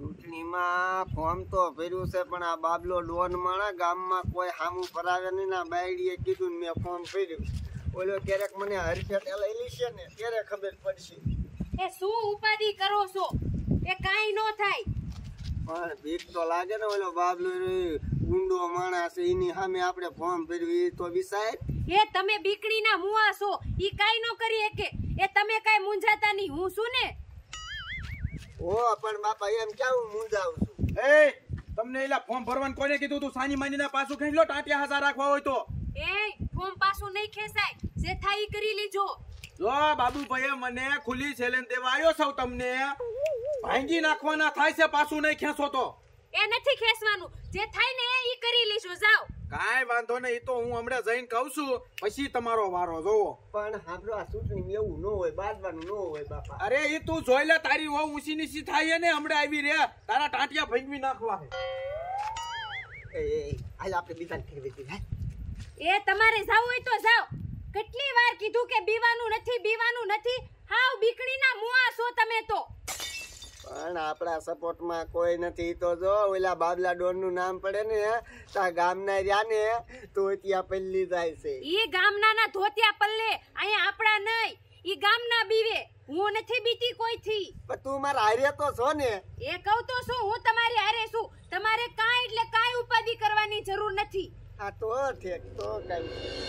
ચૂંટણીમાં ફોર્મ તો ભર્યું છે પણ આ બાબલો ડોન માણા ગામમાં કોઈ સામું ભરાવે નહીં. ના બાયડીએ કીધું ને મેં ફોર્મ ભર્યું. ઓલો ક્યારેક મને હરફેટ લઈ લેશે ને ત્યારે ખબર પડશે. એ શું ઉપાધિ કરો છો? એ કાઈ નો થાય. પણ બીક તો લાગે ને. ઓલો બાબલો ગુંડો માણસ છે એની સામે આપણે ફોર્મ ભર્યું એ તો વિસાય. એ તમે બીકડીના મુવા છો. ઈ કાઈ નો કરી શકે. એ તમે કાઈ મૂંઝાતા નહીં. હું છું ને. ઓ પણ બાપા એમ ક્યાં હું મૂંઝાવું છું? એ તમને એલા ફોર્મ ભરવાનું કોને કીધું તું? સાની માનીના પાછું ખેંચ લો. ટાટિયા હાજર રાખવા હોય તો. એ ફોર્મ પાછું નહીં ખેંચાય. જે થાય ઈ કરી લેજો. જો બાબુભાઈ મને ખુલ્લી ચેલેન્જ દેવા આવ્યો છો. તમને ભાંગી નાખવાના થાય છે. પાછું નહીં ખેંચો તો. એ નથી ખેંચવાનું. જે થાય ને ઈ કરી લેજો. જાઓ. કાઈ વાંધો નહીં. ઈ તો હું હમણાં જઈને કહું છું. પછી તમારો વારો જોવો. પણ આપણો આ ચૂંટણી એવું ન હોય. બાદવાનું ન હોય બાપા. અરે ઈ તું જોઈ લે. તારી વહુ ઊંચી નીચી થાય ને હમણાં આવી રે. તારા ટાંટિયા ભાંગવી નાખવા એ હાલ આપણે બીજાને ફેરવી દઈએ. એ તમારે જાવ હોય તો જાઓ. કેટલી વાર કીધું કે બીવાનું નથી, બીવાનું નથી. હાવ બીકડીના મુઆ છો તમે તો. પણ આપણા સપોર્ટમાં કોઈ નથી. તો જો ઓલા બાબલા ડોન નું નામ પડે ને તા ગામના રહ્યા ને તો ત્યાં પલ્લી જાય છે. ઈ ગામના ધોતિયા પલ્લે. અહીંયા આપડા નહીં. ઈ ગામના બીવે. હું નથી બીતી કોઈથી. પણ તું મારા હારે તો છો ને. એ કહું તો શું, હું તમારી હારે છું. તમારે કાંઈ એટલે કાંઈ ઉપાધિ કરવાની જરૂર નથી. આ તો ઠેક તો કઈ.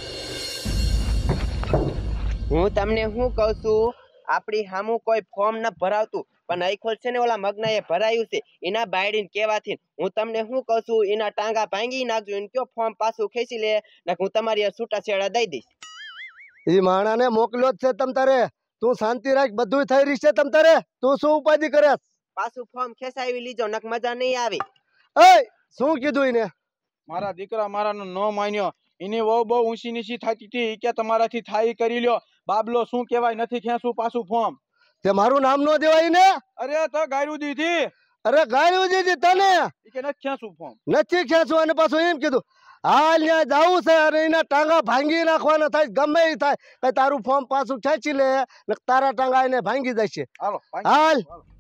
હું તમને શું કહું છું, આપણી સામું કોઈ ફોર્મ ન ભરાવતું પણ આઈખોલ છે ને ઓલા મગના એ ભરાયું છે. એના બાયડીને કેવાથી હું તમને શું કહું છું, એના ટાંગા ભાંગી નાખજો. એને કયો ફોર્મ પાછું ખેંચી લે ને હું તમારી છૂટા છેડા દઈ દઈશ. એ માણાને મોકલ્યો જ છે તમ તારે. તું શાંતિ રાખ. બધું થઈ રહી છે તમ તારે. તું શું ઉપાધિ કરે? પાછું ફોર્મ ખેંચાવી લીજો નક મજા નહીં આવે. એ શું કીધું એને? મારા દીકરા મારાનો ન માન્યો. એની વહુ બહુ ઊંચી નીચી થતી હતી. કે તમારાથી થાય કરી લ્યો. બાબલો શું કહેવાય નથી ખેંચું પાછું ફોર્મ. તે મારું નામ નો દેવાય ને. અરે તો ગાયરું દીધી. અરે ગાયું દીધી તને. કે નથી ખેંચું ફોર્મ. નથી ખેંચવું. અને પાછું એમ કીધું હાલ ત્યાં જવું છે અને એના ટાંગા ભાંગી નાખવાના થાય. ગમે એ થાય કઈ તારું ફોર્મ પાછું ખેંચી લે ને તારા ટાંગા એને ભાંગી જશે. હાલો હાલ.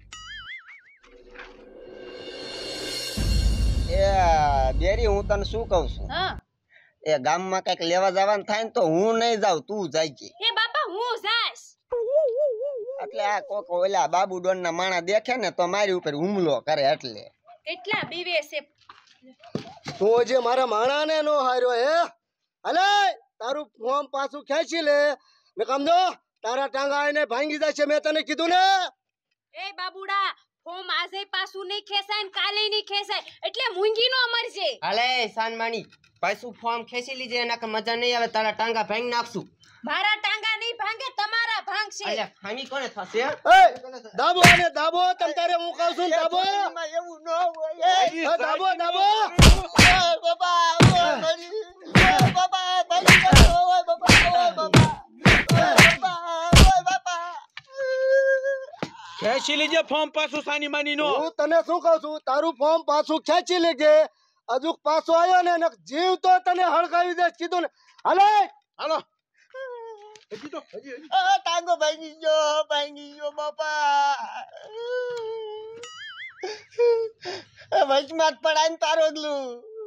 એ બેરી હું તને શું કહું છું, હા એ ગામમાં કઈક લેવા જવાનું થાય ને તો હું નહીં જાઉં, તું જાય છે. એ બાપા હું જાઈશ. એટલે આ કોક ઓલા બાબુ ડોન ના માણા દેખે ને તો મારી ઉપર હુમલો કરે. એટલે કેટલા બીવે છે. તું જે મારા માણાને નો હાર્યો હે. અલે તારું ફોર્મ પાછું ખેંચી લે ને સમજો તારા ટાંગા એને ભાંગી જશે. મેં તને કીધું ને. એ બાબુડા ફોર્મ આજે પાછું નહીં ખેંચાય ને કાલે નહીં ખેંચાય. એટલે મૂંગી નો મરજે. હાલે સાનમાની પાછું ફોર્મ ખેંચી લીજે નક મજા નહીં આવે. તારા ટાંગા ભાંગી નાખશું. મારા ટાંગા નહીં ભાંગે, તમારા ભાંગશે. અલ્યા ભાંગી કોને થશે? એ દાબો અને દાબો. તમ તારે હું કહું છું દાબો. એવું ન હોય. દાબો દાબો. બાબા બાબા ખેંચી લીજે ફોર્મ પાછું સાની માની નો. હું તને શું કહું છું, તારું ફોર્મ પાછું ખેંચી લેજે. હજુ પાછો આવ્યો ને જીવ તો તને હળગાવી દે. કીધું ને. હાલે હાલો. ટાંગો ભાંગી ગયો બાપા. વચમાં જ પડાય ને તારો ગલું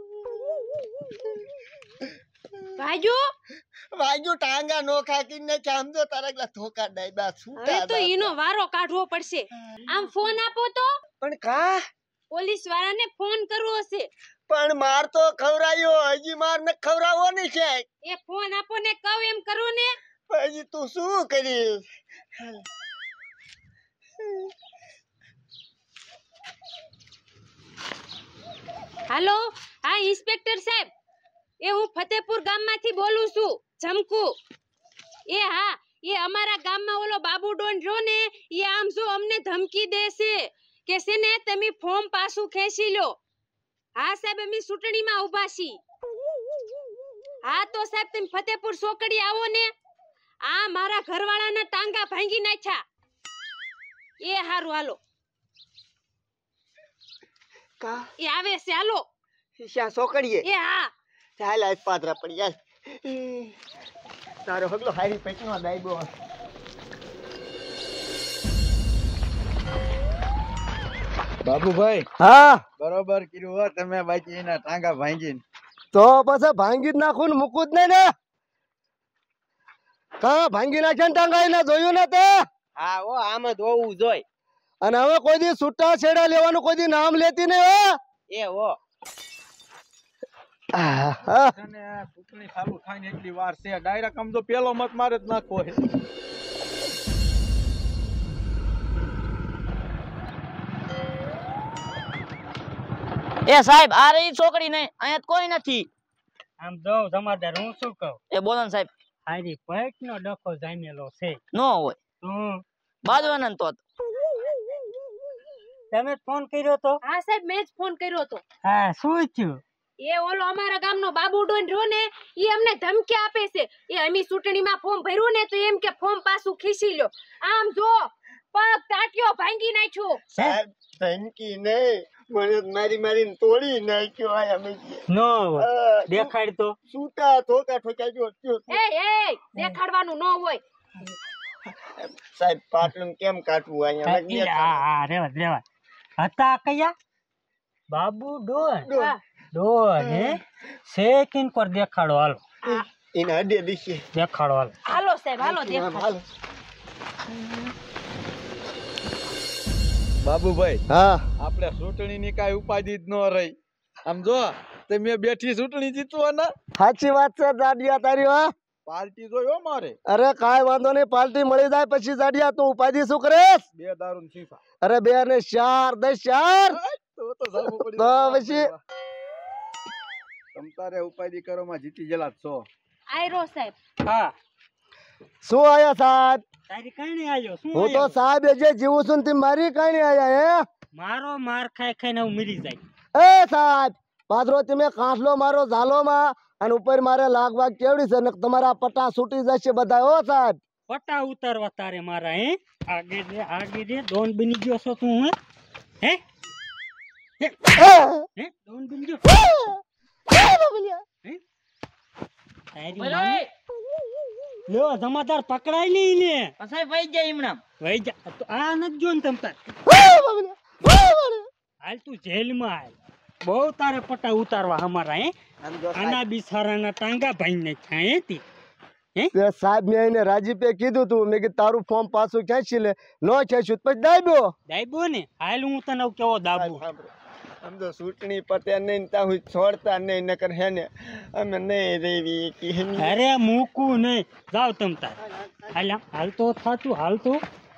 વાગ્યું. ટાંગા નો ખાકી ને સમજો તારા ગલા ધોકા ડાયબા છૂટા. હવે તો ઈનો વારો કાઢવો પડશે. આમ ફોન આપો તો. પણ કા પોલીસ વાળાને ફોન કરવો છે. પણ માર તો ખવરાયો. હજી માર ને ખવરાવો ને છે. એ ફોન આપો ને કહું એમ કરો ને. હજી તું શું કરીશ? હાલો, હા ઇન્સ્પેક્ટર સાહેબ. એ હું ફતેપુર ગામમાંથી બોલું છું, જમકુ. એ હા, એ અમારા ગામમાં ઓલો બાબુ ડોન જો ને એ આમ જો અમને ધમકી દેશે કે છે ને તમે ફોર્મ પાછું ખેંચી લો. હા સાહેબ, અમે ચૂંટણીમાં ઊભા છીએ. હા તો સાહેબ તમે ફતેપુર ચોકડી આવો ને. આ મારા ઘરવાળાના ટાંગા ભાંગી નાખ્યા. એ હારું હાલો. કા એ આવે છે હાલો. શ્યા સોકડીએ. એ હા ચાલ આજ પાદરા પડી જાય. તારો હગલો હારી પેટનો દાઈબો. બાબુભાઈ હા બરોબર કર્યું હો તમે બાકી એના ટાંગા ભાંગીને. તો પછી ભાંગી જ નાખું ને મૂકું જ નહીં ને. કા ભાંગી નાખ્યા ને ટાંગા એને જોયું ને તે? હા ઓ આમ જ હોવું જોઈ. અને હવે કોઈ દી છૂટા છેડા લેવાનું કોઈ દી નામ લેતી નહીં હો. એ હો અને આ ચૂંટણી ચાલુ થાય ને એટલી વાર છે. ડાયરેક્ટ આમ તો પેલો મત મારે જ નાખવો છે. એ સાહેબ આ રહી છોકરી નહીં, અહીંયા કોઈ નથી. આમ જો જમાદાર હું શું કહું, એ બોલો ને સાહેબ. હારી પેટ નો ડખો જામેલો છે. નો હોય બાજવાના તો. તમે ફોન કર્યો તો? હા સાહેબ મેં જ ફોન કર્યો હતો. હા શું થયું? એ ઓલો અમારા ગામનો બાબુ ડોન રહ્યો ને એ અમને ધમકી આપે છે. એ અમે ચૂંટણીમાં ફોર્મ ભર્યું ને તો એમ કે ફોર્મ પાછું ખીસી લ્યો. આમ જો પગ ટાટ્યો ભાંગી નાખ્યો. સાહેબ ધમકી નહીં, મને મારી મારીને તોડી નાખ્યો. આ અમે નો દેખાડ તો. છૂટા ધોકા ઠોકાઈ ગયો. એ દેખાડવાનું ન હોય. સાહેબ પાટલું કેમ કાઢવું અહીંયા? હા રેવા હતા કયા બાબુ ડોન? હા. ડોન હે સેકિન પર દેખાડો હાલો. એને અડે દિશે દેખાડો હાલો. હાલો સાહેબ હાલો દેખાડો. બાબુભાઈ હા આપણે ચૂંટણીની કાંઈ ઉપાધિ જ ન રહી. આમ જો તમે બેઠી ચૂંટણી જીતવાના. સાચી વાત છે જાડિયા તારી. હા પાર્ટી જોયો મારે. અરે કાંઈ વાંધો નહીં, પાર્ટી મળી જાય પછી જાડિયા તું ઉપાધિ શું કરેશ? 2 દારૂ શીશા. અરે 2 ને 4 10 4 તો જાવું પડી. તો પછી તમ તારે ઉપાધિ કરવામાં જીતી ગયેલા છો. આયરો સાહેબ. હા શું આયા સાહેબ? તારી કઈ નહીં આવ્યો. શું હું તો આવ્યો? સાહેબ જે જીવું છું ને તે મારી કઈ નહીં આયા. મારો માર ખાઈ ખાઈને હું મરી જાય. હે એ સાહેબ પાદરો તમે કાંસલો મારો ઝાલોમાં અને ઉપર મારે લાગવાગ કેવડી છે ને તમારા પટ્ટા છૂટી જશે બધા. હો સાહેબ પટ્ટા ઉતારવા તારે મારા. હે આગે દે ડોન બની ગયો છો તું? હે હે ડોન બની ગયો? હે તારી માને લ્યો જમાદાર પકડાઈ લઈ ને. સાહેબ વહી જાય એમણામ. વઈ જા તો આ નથી જો ને તમ તાર. હાલ તું જેલમાં હાલ. બહુ તારે પટ્ટા ઉતારવા અમારા. હે આના બિચારાના ટાંગા ભાઈ નાખ્યા. હે તી તે સાહેબ મેં એને રાજીપે કીધું તું મેં કીધું તારું ફોર્મ પાછું ખેંચી લે. નો ખેંચ્યું પછી દાબ્યો. દાયબો ને હાલ હું તને કેવો દાબુ. આમ તો ચૂંટણી પતે નહીં ત્યાં હું છોડતા નહીં નકર હે ને અમે નહીં રેવી. અરે મૂકું નહીં જાવ તમ તાર. હાલ તો થાતું હાલ તો